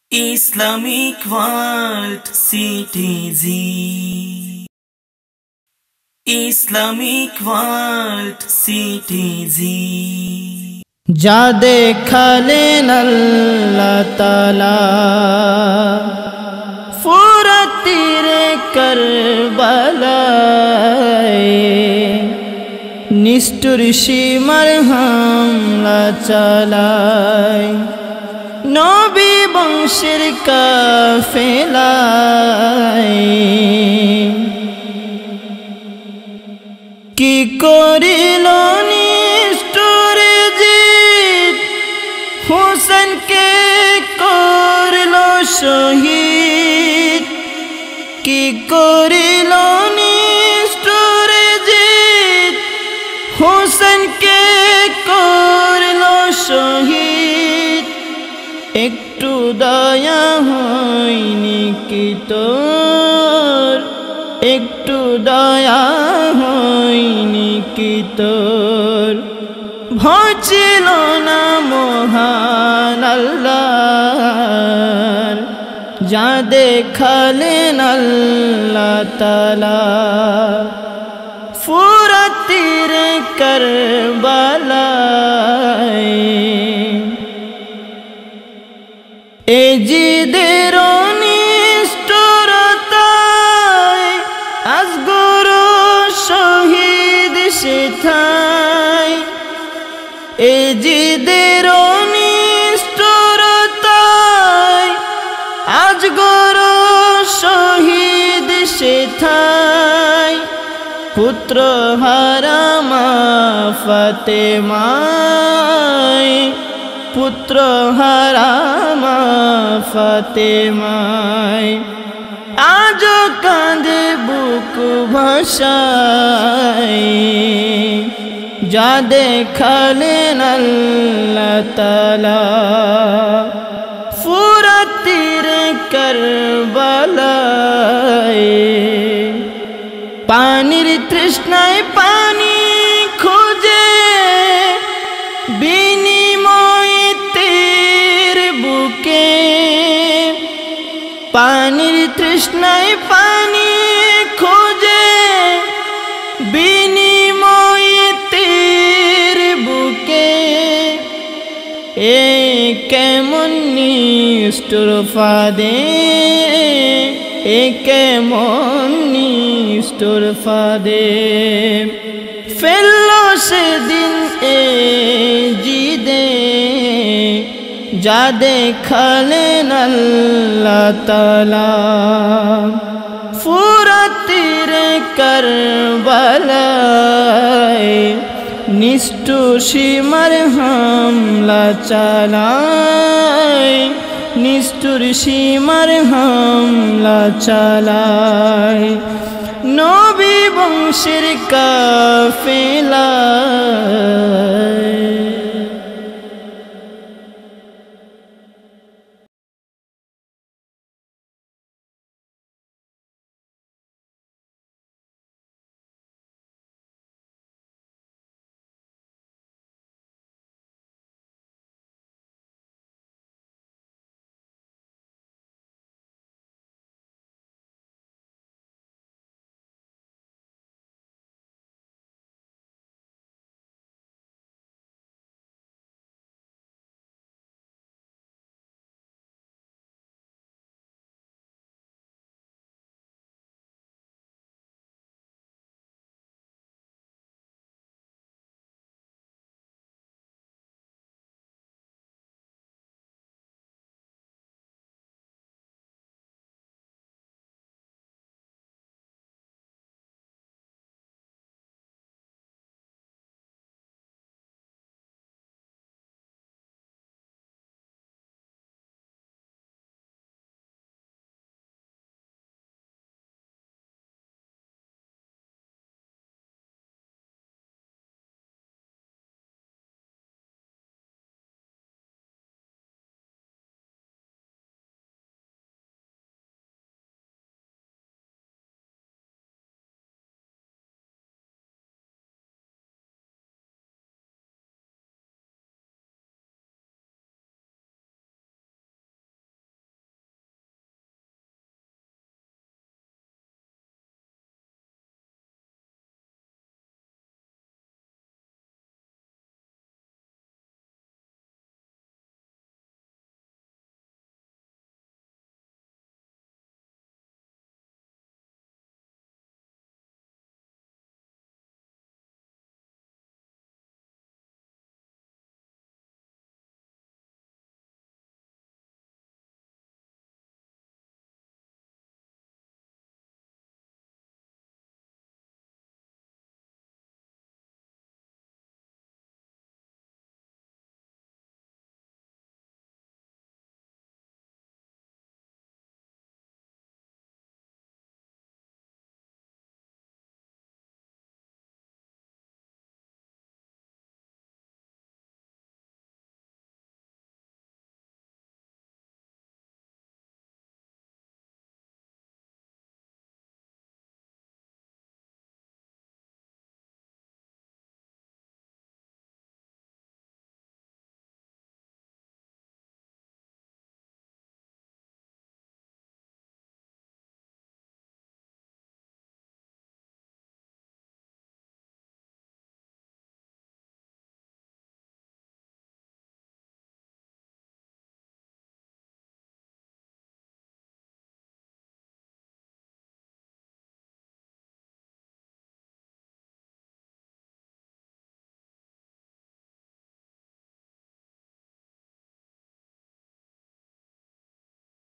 Islamic World CTZ, Islamic World CTZ। जा देखलेन अल्लाह ताला फुरत तीरे करबलाए, निष्ठुर सीमार हमला चालाয় नबी বংশের কাফেলায়। কি করিল নিষ্ঠুর জিত, হোসেনকে করল শহীদ। কি করিল নিষ্ঠুর জিত, হোসেনকে করল শহীদ। একটু দয়া হয়নি কি তোর, একটু দয়া হয়নি কি তোর। ভয় ছিল না মহান আল্লাহর, যা দেখালেন আল্লাহ তাআলা ফুরাত তীরে কারবালায়। এ জিদের নিষ্ঠুরতায় আজগর শহীদ সেথায়। এ জিদের নিষ্ঠুরতায় আজগর শহীদ সেথায়। পুত্র হারা মা ফাতেমায়, পুত্র হারা মা ফাতেমায়। আজ কাঁদে বুক ভাষায়, যা দেখালেন আল্লাহ তাআলা ফুরাত তীরে কারবালায়। পানির তৃষ্ণায় পানি খুঁজে বিনিময় তীর বুকে। পানির তৃষ্ণায় পানি খুঁজে বিনিময় তীর বুকে। এ কেমন নিষ্ঠুর ফাঁদে, এ কেমন নিষ্ঠুর ফাঁদে ফেললো সেদিন এ জিদে, যা দেখালেন আল্লাহ তাআলা ফুরাত তীরে কারবালায়। নিষ্ঠুর সীমার হামলা চালায়, নিষ্ঠুর সীমার হামলা চালায় নবী বংশের কাফেলায়।